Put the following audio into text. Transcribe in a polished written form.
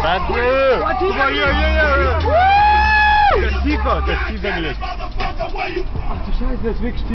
Warte! Guck hier! Das ist tiefer nicht. Ach du Scheiße, das ist wirklich tief.